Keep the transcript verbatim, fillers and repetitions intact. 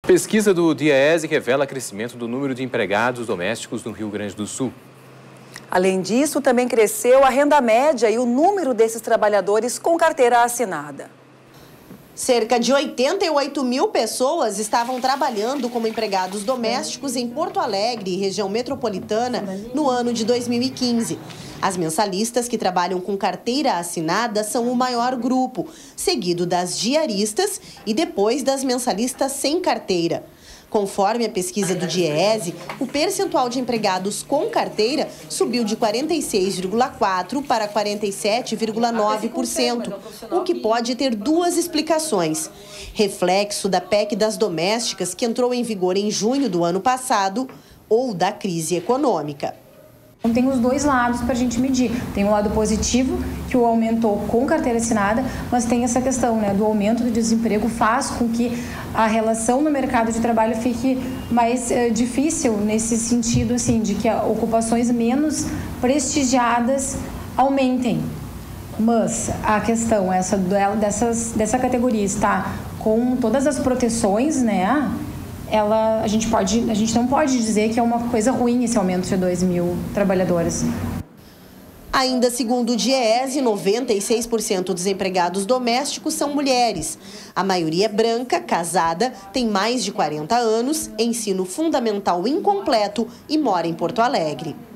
Pesquisa do DIEESE revela crescimento do número de empregados domésticos no Rio Grande do Sul. Além disso, também cresceu a renda média e o número desses trabalhadores com carteira assinada. Cerca de oitenta e oito mil pessoas estavam trabalhando como empregados domésticos em Porto Alegre e região metropolitana no ano de dois mil e quinze. As mensalistas que trabalham com carteira assinada são o maior grupo, seguido das diaristas e depois das mensalistas sem carteira. Conforme a pesquisa do DIEESE, o percentual de empregados com carteira subiu de quarenta e seis vírgula quatro por cento para quarenta e sete vírgula nove por cento, o que pode ter duas explicações. Reflexo da P E C das domésticas, que entrou em vigor em junho do ano passado, ou da crise econômica. Tem os dois lados para a gente medir. Tem um lado positivo, que o aumentou com carteira assinada, mas tem essa questão, né, do aumento do desemprego faz com que a relação no mercado de trabalho fique mais eh, difícil nesse sentido, assim, de que ocupações menos prestigiadas aumentem. Mas a questão essa dessas, dessa categoria está com todas as proteções, né? Ela, a gente pode, a gente não pode dizer que é uma coisa ruim esse aumento de dois mil trabalhadores. Ainda segundo o DIEESE, noventa e seis por cento dos empregados domésticos são mulheres. A maioria é branca, casada, tem mais de quarenta anos, ensino fundamental incompleto e mora em Porto Alegre.